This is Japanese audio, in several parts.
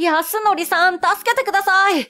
安則さん、助けてください。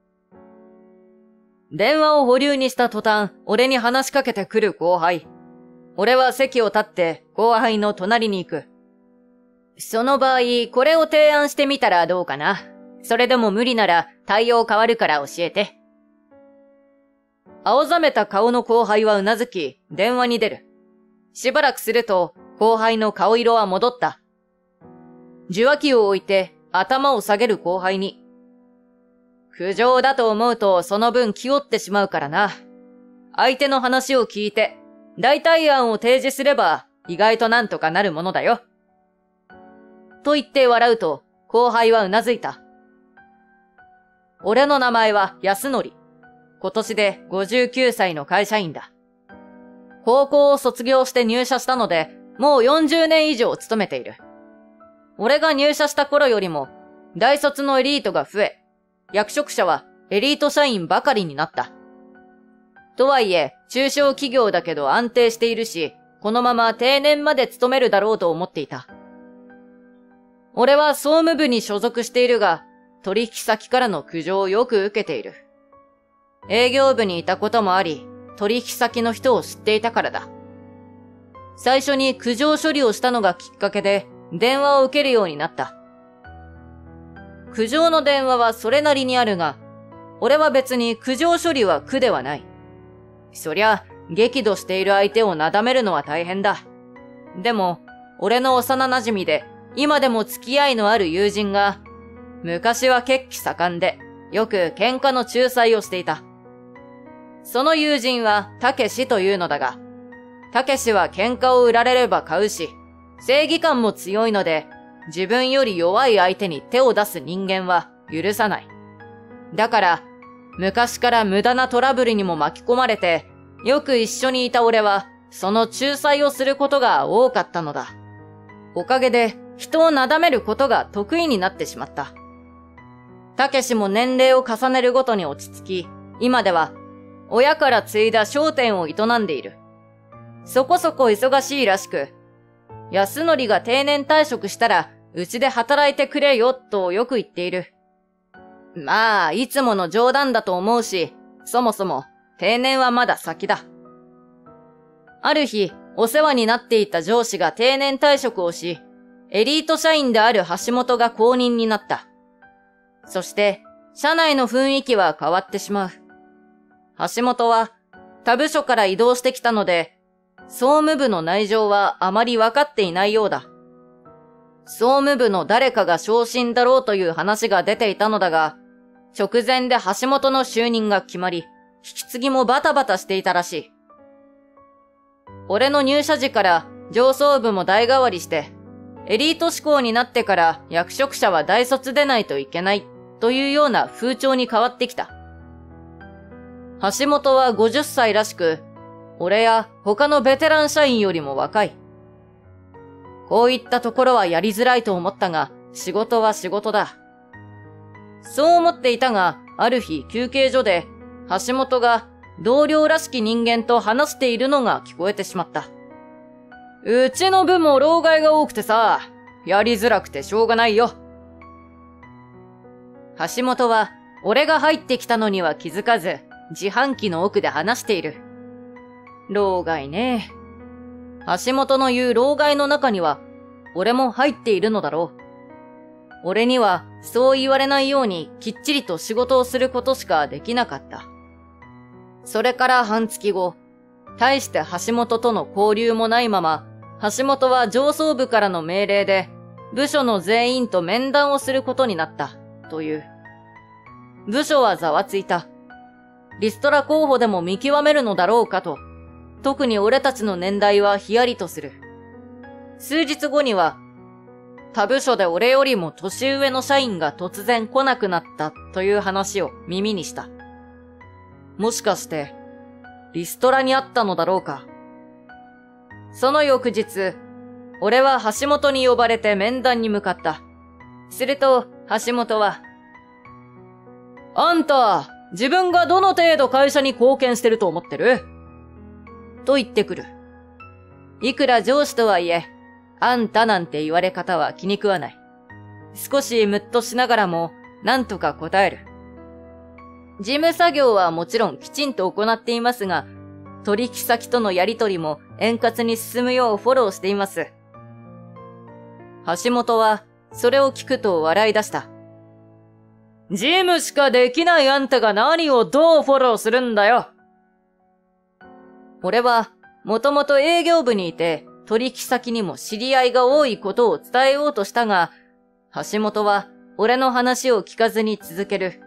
電話を保留にした途端、俺に話しかけてくる後輩。俺は席を立って後輩の隣に行く。その場合、これを提案してみたらどうかな。それでも無理なら対応変わるから教えて。青ざめた顔の後輩はうなずき、電話に出る。しばらくすると、後輩の顔色は戻った。受話器を置いて頭を下げる後輩に。苦情だと思うとその分気負ってしまうからな。相手の話を聞いて、代替案を提示すれば意外となんとかなるものだよ。と言って笑うと、後輩はうなずいた。俺の名前は安則。今年で59歳の会社員だ。高校を卒業して入社したので、もう40年以上勤めている。俺が入社した頃よりも、大卒のエリートが増え、役職者はエリート社員ばかりになった。とはいえ、中小企業だけど安定しているし、このまま定年まで勤めるだろうと思っていた。俺は総務部に所属しているが、取引先からの苦情をよく受けている。営業部にいたこともあり、取引先の人を知っていたからだ。最初に苦情処理をしたのがきっかけで、電話を受けるようになった。苦情の電話はそれなりにあるが、俺は別に苦情処理は苦ではない。そりゃ、激怒している相手をなだめるのは大変だ。でも、俺の幼馴染で、今でも付き合いのある友人が、昔は血気盛んで、よく喧嘩の仲裁をしていた。その友人は、たけしというのだが、たけしは喧嘩を売られれば買うし、正義感も強いので、自分より弱い相手に手を出す人間は許さない。だから、昔から無駄なトラブルにも巻き込まれて、よく一緒にいた俺は、その仲裁をすることが多かったのだ。おかげで、人をなだめることが得意になってしまった。たけしも年齢を重ねるごとに落ち着き、今では、親から継いだ商店を営んでいる。そこそこ忙しいらしく、安則が定年退職したら、うちで働いてくれよ、とよく言っている。まあ、いつもの冗談だと思うし、そもそも、定年はまだ先だ。ある日、お世話になっていた上司が定年退職をし、エリート社員である橋本が後任になった。そして、社内の雰囲気は変わってしまう。橋本は、他部署から異動してきたので、総務部の内情はあまり分かっていないようだ。総務部の誰かが昇進だろうという話が出ていたのだが、直前で橋本の就任が決まり、引き継ぎもバタバタしていたらしい。俺の入社時から上層部も代替わりして、エリート志向になってから役職者は大卒でないといけないというような風潮に変わってきた。橋本は50歳らしく、俺や他のベテラン社員よりも若い。こういったところはやりづらいと思ったが、仕事は仕事だ。そう思っていたが、ある日休憩所で、橋本が同僚らしき人間と話しているのが聞こえてしまった。うちの部も老害が多くてさ、やりづらくてしょうがないよ。橋本は、俺が入ってきたのには気づかず、自販機の奥で話している。老害ね。橋本の言う老害の中には、俺も入っているのだろう。俺にはそう言われないようにきっちりと仕事をすることしかできなかった。それから半月後、大して橋本との交流もないまま、橋本は上層部からの命令で、部署の全員と面談をすることになった、という。部署はざわついた。リストラ候補でも見極めるのだろうかと。特に俺たちの年代はヒヤリとする。数日後には、他部署で俺よりも年上の社員が突然来なくなったという話を耳にした。もしかして、リストラにあったのだろうか。その翌日、俺は橋本に呼ばれて面談に向かった。すると、橋本は、あんた、自分がどの程度会社に貢献してると思ってる？と言ってくる。いくら上司とはいえ、あんたなんて言われ方は気に食わない。 少しムッとしながらも、なんとか答える。事務作業はもちろんきちんと行っていますが、取引先とのやりとりも円滑に進むようフォローしています。橋本は、それを聞くと笑い出した。事務しかできないあんたが何をどうフォローするんだよ。俺は、もともと営業部にいて、取引先にも知り合いが多いことを伝えようとしたが、橋本は俺の話を聞かずに続ける。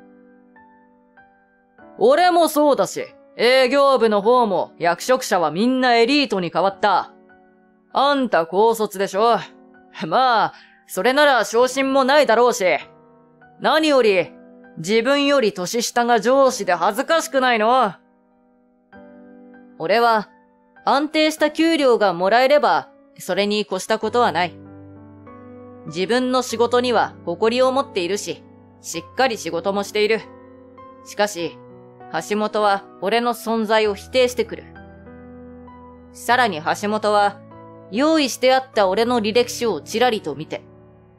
俺もそうだし、営業部の方も役職者はみんなエリートに変わった。あんた高卒でしょ。まあ、それなら昇進もないだろうし。何より、自分より年下が上司で恥ずかしくないの？俺は、安定した給料がもらえれば、それに越したことはない。自分の仕事には誇りを持っているし、しっかり仕事もしている。しかし、橋本は俺の存在を否定してくる。さらに橋本は、用意してあった俺の履歴書をちらりと見て。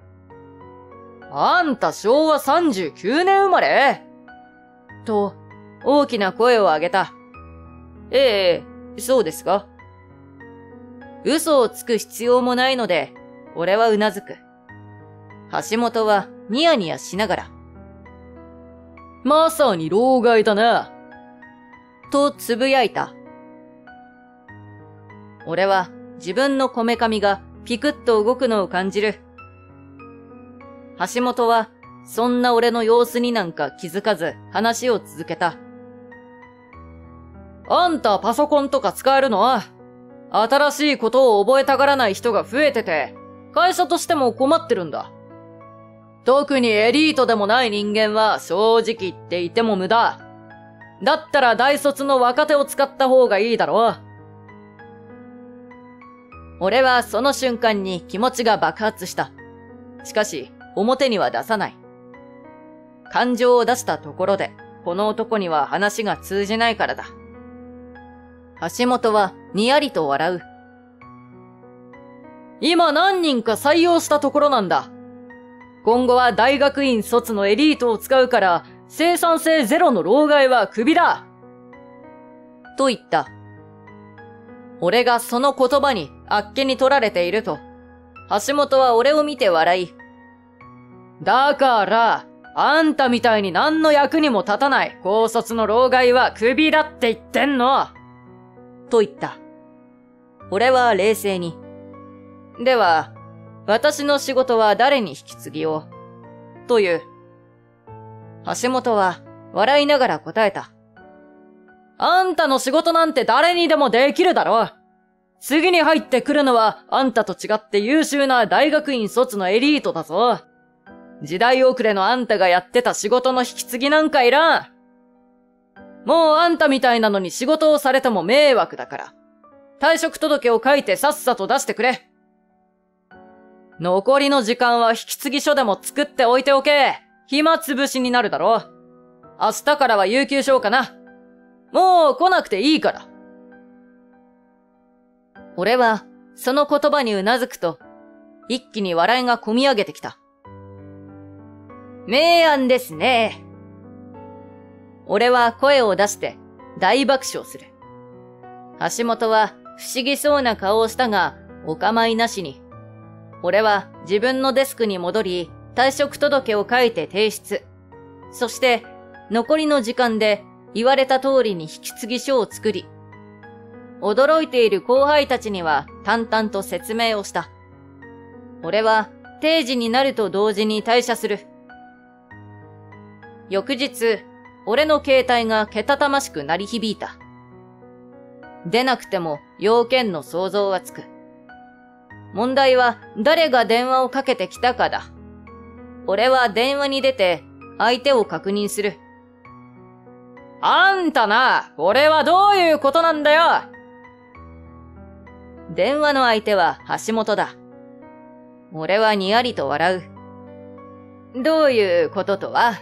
あんた昭和39年生まれ？と、大きな声を上げた。ええ、そうですか。嘘をつく必要もないので、俺はうなずく。橋本はニヤニヤしながら。まさに老害だな。とつぶやいた。俺は自分のこめかみがピクッと動くのを感じる。橋本はそんな俺の様子になんか気づかず話を続けた。あんたパソコンとか使えるの？新しいことを覚えたがらない人が増えてて、会社としても困ってるんだ。特にエリートでもない人間は正直言っていても無駄。だったら大卒の若手を使った方がいいだろ。俺はその瞬間に気持ちが爆発した。しかし、表には出さない。感情を出したところで、この男には話が通じないからだ。橋本はにやりと笑う。今何人か採用したところなんだ。今後は大学院卒のエリートを使うから、生産性ゼロの老害はクビだ。と言った。俺がその言葉にあっけに取られていると、橋本は俺を見て笑い。だから、あんたみたいに何の役にも立たない高卒の老害はクビだって言ってんの。と言った。俺は冷静に。では、私の仕事は誰に引き継ぎよう。という。橋本は笑いながら答えた。あんたの仕事なんて誰にでもできるだろ。次に入ってくるのはあんたと違って優秀な大学院卒のエリートだぞ。時代遅れのあんたがやってた仕事の引き継ぎなんかいらん。もうあんたみたいなのに仕事をされても迷惑だから。退職届を書いてさっさと出してくれ。残りの時間は引き継ぎ書でも作っておいておけ。暇つぶしになるだろう。明日からは有給消化な。もう来なくていいから。俺はその言葉にうなずくと、一気に笑いがこみ上げてきた。明暗ですね。俺は声を出して大爆笑する。橋本は不思議そうな顔をしたが、お構いなしに。俺は自分のデスクに戻り、退職届を書いて提出。そして、残りの時間で言われた通りに引き継ぎ書を作り、驚いている後輩たちには淡々と説明をした。俺は定時になると同時に退社する。翌日、俺の携帯がけたたましく鳴り響いた。出なくても要件の想像はつく。問題は誰が電話をかけてきたかだ。俺は電話に出て相手を確認する。あんたな、これはどういうことなんだよ。電話の相手は橋本だ。俺はにやりと笑う。どういうこととは？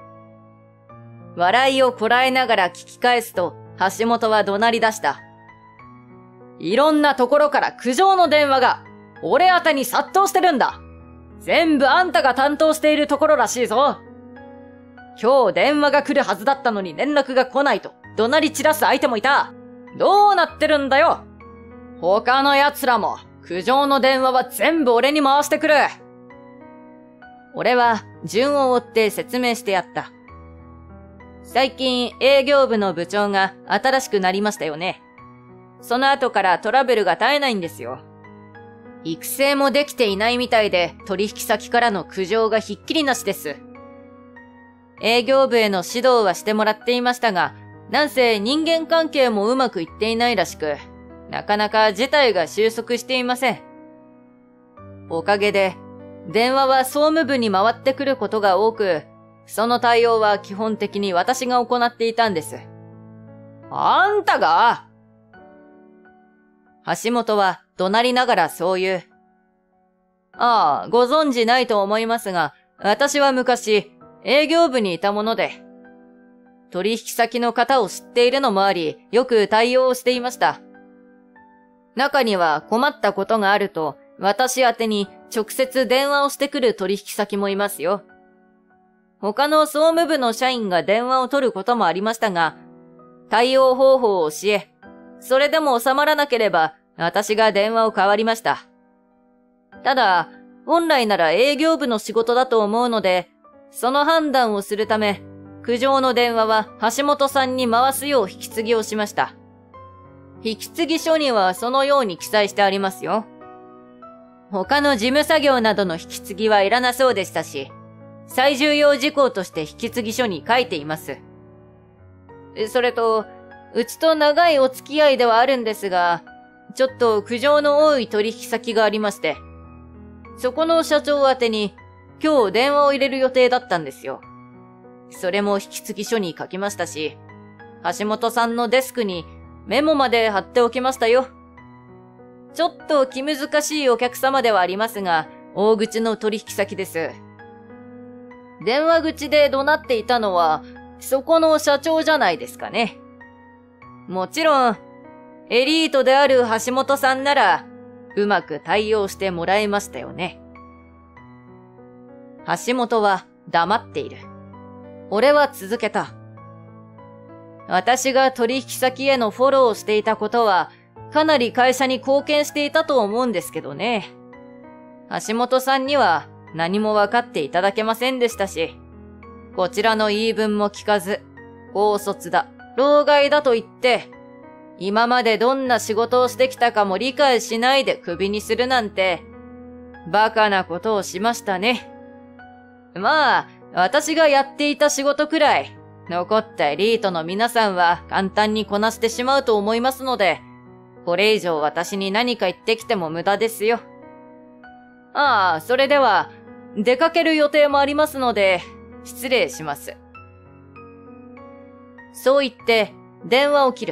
笑いをこらえながら聞き返すと橋本は怒鳴り出した。いろんなところから苦情の電話が俺宛てに殺到してるんだ。 全部あんたが担当しているところらしいぞ。今日電話が来るはずだったのに連絡が来ないと怒鳴り散らす相手もいた。どうなってるんだよ。他の奴らも苦情の電話は全部俺に回してくる。俺は順を追って説明してやった。最近営業部の部長が新しくなりましたよね。その後からトラブルが絶えないんですよ。育成もできていないみたいで取引先からの苦情がひっきりなしです。営業部への指導はしてもらっていましたが、なんせ人間関係もうまくいっていないらしく、なかなか事態が収束していません。おかげで、電話は総務部に回ってくることが多く、その対応は基本的に私が行っていたんです。あんたが？橋本は怒鳴りながらそう言う。ああ、ご存知ないと思いますが、私は昔、営業部にいたもので、取引先の方を知っているのもあり、よく対応をしていました。中には困ったことがあると、私宛てに直接電話をしてくる取引先もいますよ。他の総務部の社員が電話を取ることもありましたが、対応方法を教え、それでも収まらなければ、私が電話を代わりました。ただ、本来なら営業部の仕事だと思うので、その判断をするため、苦情の電話は橋本さんに回すよう引き継ぎをしました。引き継ぎ書にはそのように記載してありますよ。他の事務作業などの引き継ぎはいらなそうでしたし、最重要事項として引き継ぎ書に書いています。それと、うちと長いお付き合いではあるんですが、ちょっと苦情の多い取引先がありまして、そこの社長宛てに今日電話を入れる予定だったんですよ。それも引き継ぎ書に書きましたし、橋本さんのデスクにメモまで貼っておきましたよ。ちょっと気難しいお客様ではありますが、大口の取引先です。電話口で怒鳴っていたのは、そこの社長じゃないですかね。もちろん、エリートである橋本さんなら、うまく対応してもらえましたよね。橋本は黙っている。俺は続けた。私が取引先へのフォローをしていたことは、かなり会社に貢献していたと思うんですけどね。橋本さんには何も分かっていただけませんでしたし、こちらの言い分も聞かず、高卒だ、老害だと言って、今までどんな仕事をしてきたかも理解しないでクビにするなんて、バカなことをしましたね。まあ、私がやっていた仕事くらい、残ったエリートの皆さんは簡単にこなしてしまうと思いますので、これ以上私に何か言ってきても無駄ですよ。ああ、それでは、出かける予定もありますので、失礼します。そう言って、電話を切る。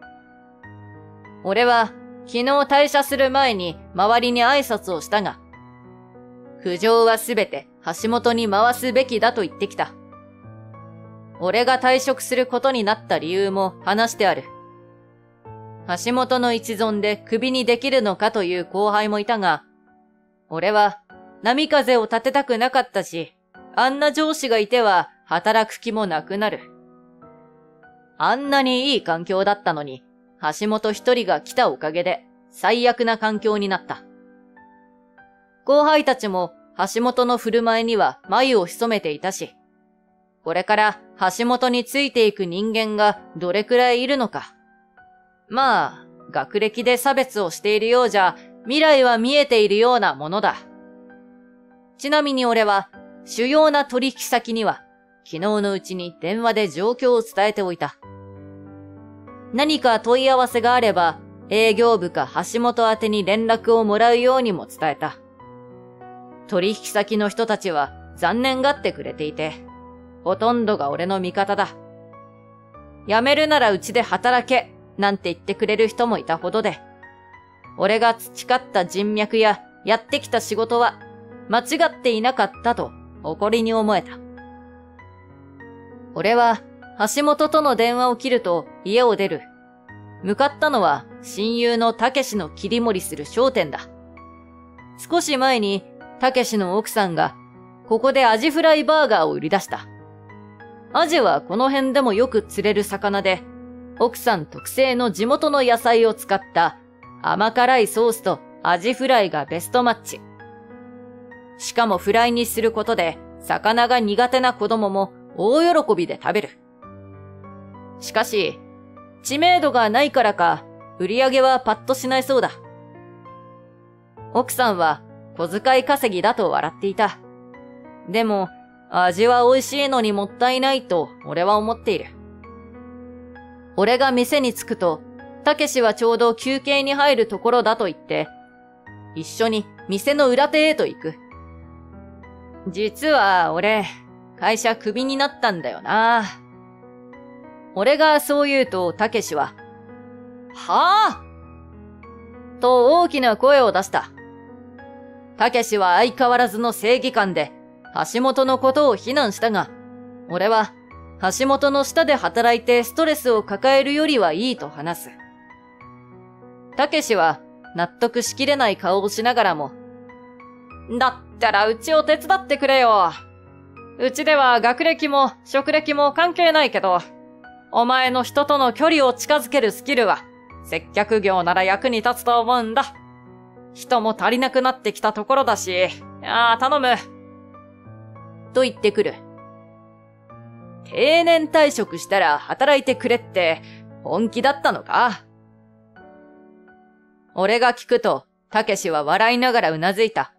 俺は、昨日退社する前に周りに挨拶をしたが、苦情はすべて橋本に回すべきだと言ってきた。俺が退職することになった理由も話してある。橋本の一存でクビにできるのかという後輩もいたが、俺は波風を立てたくなかったし、あんな上司がいては働く気もなくなる。あんなにいい環境だったのに、橋本一人が来たおかげで最悪な環境になった。後輩たちも橋本の振る舞いには眉を潜めていたし、これから橋本についていく人間がどれくらいいるのか。まあ、学歴で差別をしているようじゃ未来は見えているようなものだ。ちなみに俺は主要な取引先には昨日のうちに電話で状況を伝えておいた。何か問い合わせがあれば営業部か橋本宛てに連絡をもらうようにも伝えた。取引先の人たちは残念がってくれていて、ほとんどが俺の味方だ。辞めるならうちで働け、なんて言ってくれる人もいたほどで、俺が培った人脈ややってきた仕事は間違っていなかったと誇りに思えた。俺は橋本との電話を切ると家を出る。向かったのは親友のたけしの切り盛りする商店だ。少し前にたけしの奥さんが、ここでアジフライバーガーを売り出した。アジはこの辺でもよく釣れる魚で、奥さん特製の地元の野菜を使った甘辛いソースとアジフライがベストマッチ。しかもフライにすることで、魚が苦手な子供も大喜びで食べる。しかし、知名度がないからか、売り上げはパッとしないそうだ。奥さんは小遣い稼ぎだと笑っていた。でも、味は美味しいのにもったいないと俺は思っている。俺が店に着くと、たけしはちょうど休憩に入るところだと言って、一緒に店の裏手へと行く。実は俺、会社クビになったんだよな。俺がそう言うとたけしは、はぁと大きな声を出した。たけしは相変わらずの正義感で、橋本のことを非難したが、俺は橋本の下で働いてストレスを抱えるよりはいいと話す。たけしは納得しきれない顔をしながらも、だったらうちを手伝ってくれよ。うちでは学歴も職歴も関係ないけど、お前の人との距離を近づけるスキルは接客業なら役に立つと思うんだ。人も足りなくなってきたところだし、頼む。と言ってくる。定年退職したら働いてくれって本気だったのか？俺が聞くと、たけしは笑いながらうなずいた。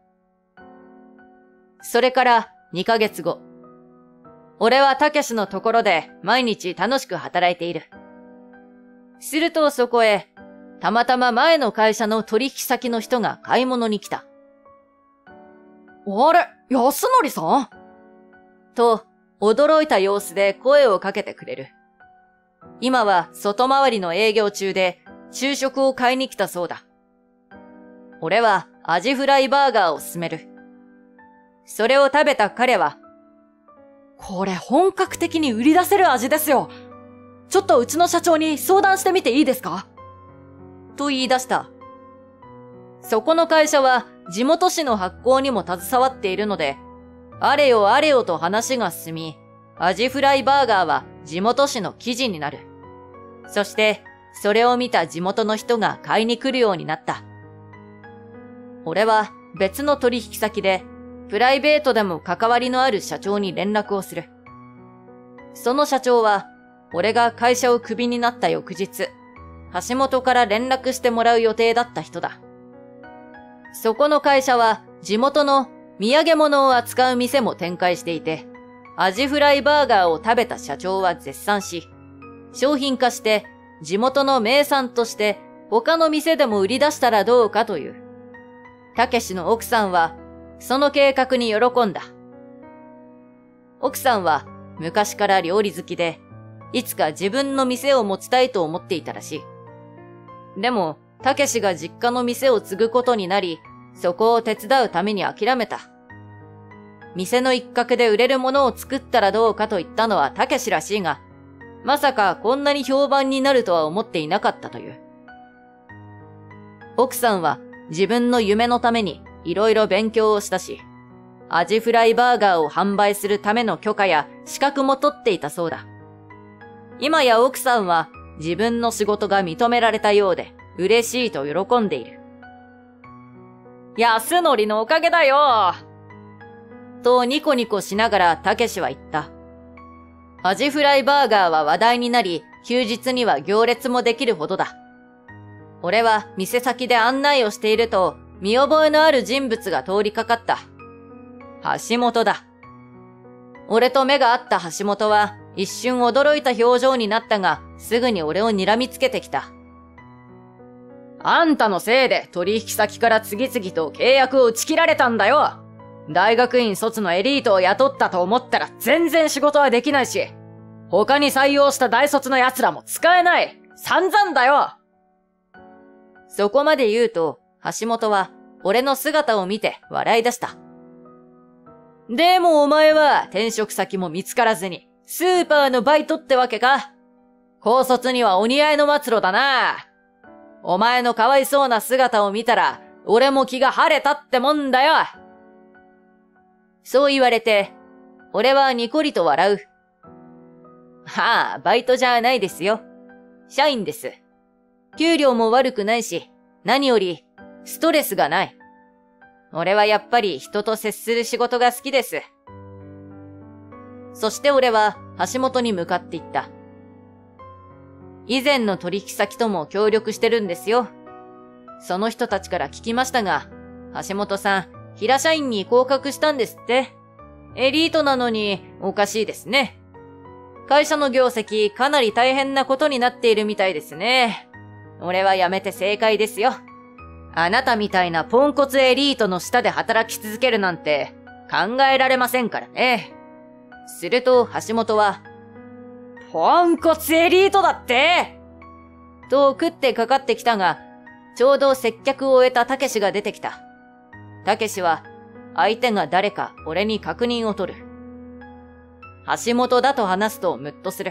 それから2ヶ月後。俺はたけしのところで毎日楽しく働いている。するとそこへ、たまたま前の会社の取引先の人が買い物に来た。 あれ、安則さん？ と、驚いた様子で声をかけてくれる。今は外回りの営業中で、昼食を買いに来たそうだ。俺はアジフライバーガーを勧める。それを食べた彼は、 これ本格的に売り出せる味ですよ。ちょっとうちの社長に相談してみていいですか？ と言い出した。そこの会社は地元紙の発行にも携わっているので、あれよあれよと話が進み、アジフライバーガーは地元紙の記事になる。そして、それを見た地元の人が買いに来るようになった。俺は別の取引先で、プライベートでも関わりのある社長に連絡をする。その社長は、俺が会社をクビになった翌日、橋本から連絡してもらう予定だった人だ。そこの会社は地元の土産物を扱う店も展開していて、アジフライバーガーを食べた社長は絶賛し、商品化して地元の名産として他の店でも売り出したらどうかという。たけしの奥さんはその計画に喜んだ。奥さんは昔から料理好きで、いつか自分の店を持ちたいと思っていたらしい。でも、たけしが実家の店を継ぐことになり、そこを手伝うために諦めた。店の一角で売れるものを作ったらどうかと言ったのはたけしらしいが、まさかこんなに評判になるとは思っていなかったという。奥さんは自分の夢のためにいろいろ勉強をしたし、アジフライバーガーを販売するための許可や資格も取っていたそうだ。今や奥さんは自分の仕事が認められたようで嬉しいと喜んでいる。安則のおかげだよ。とニコニコしながらたけしは言った。アジフライバーガーは話題になり、休日には行列もできるほどだ。俺は店先で案内をしていると、見覚えのある人物が通りかかった。橋本だ。俺と目が合った橋本は一瞬驚いた表情になったが、すぐに俺を睨みつけてきた。あんたのせいで取引先から次々と契約を打ち切られたんだよ。大学院卒のエリートを雇ったと思ったら全然仕事はできないし、他に採用した大卒の奴らも使えない。散々だよ。そこまで言うと、橋本は俺の姿を見て笑い出した。でもお前は転職先も見つからずに、スーパーのバイトってわけか。高卒にはお似合いの末路だな。お前のかわいそうな姿を見たら、俺も気が晴れたってもんだよ。 そう言われて、俺はニコリと笑う。はあ、バイトじゃないですよ。社員です。給料も悪くないし、何より、ストレスがない。俺はやっぱり人と接する仕事が好きです。そして俺は橋本に向かっていった。以前の取引先とも協力してるんですよ。その人たちから聞きましたが、橋本さん、平社員に降格したんですって。エリートなのにおかしいですね。会社の業績かなり大変なことになっているみたいですね。俺は辞めて正解ですよ。あなたみたいなポンコツエリートの下で働き続けるなんて考えられませんからね。すると橋本は、ポンコツエリートだってと食ってかかってきたが、ちょうど接客を終えたたけしが出てきた。たけしは相手が誰か俺に確認を取る。橋本だと話すとムッとする。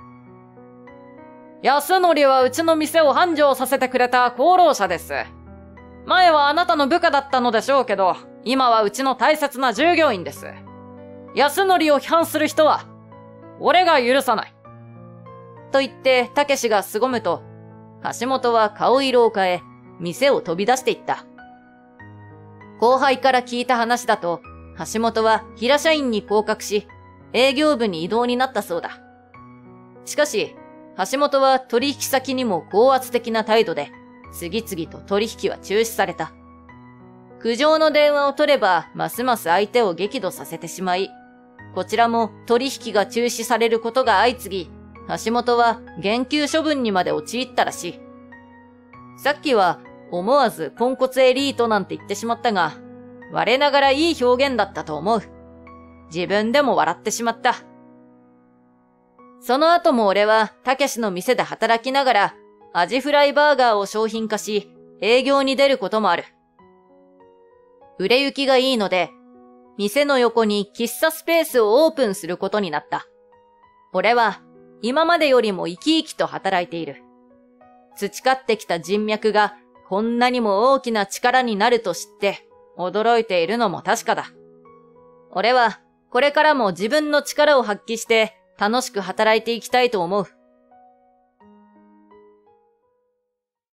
安則はうちの店を繁盛させてくれた功労者です。前はあなたの部下だったのでしょうけど、今はうちの大切な従業員です。安則を批判する人は、俺が許さない。と言って、たけしが凄むと、橋本は顔色を変え、店を飛び出していった。後輩から聞いた話だと、橋本は平社員に降格し、営業部に異動になったそうだ。しかし、橋本は取引先にも高圧的な態度で、次々と取引は中止された。苦情の電話を取れば、ますます相手を激怒させてしまい、こちらも取引が中止されることが相次ぎ、橋本は減給処分にまで陥ったらしい。さっきは思わずポンコツエリートなんて言ってしまったが、我ながらいい表現だったと思う。自分でも笑ってしまった。その後も俺はたけしの店で働きながら、アジフライバーガーを商品化し、営業に出ることもある。売れ行きがいいので、店の横に喫茶スペースをオープンすることになった。俺は今までよりも生き生きと働いている。培ってきた人脈がこんなにも大きな力になると知って驚いているのも確かだ。俺はこれからも自分の力を発揮して楽しく働いていきたいと思う。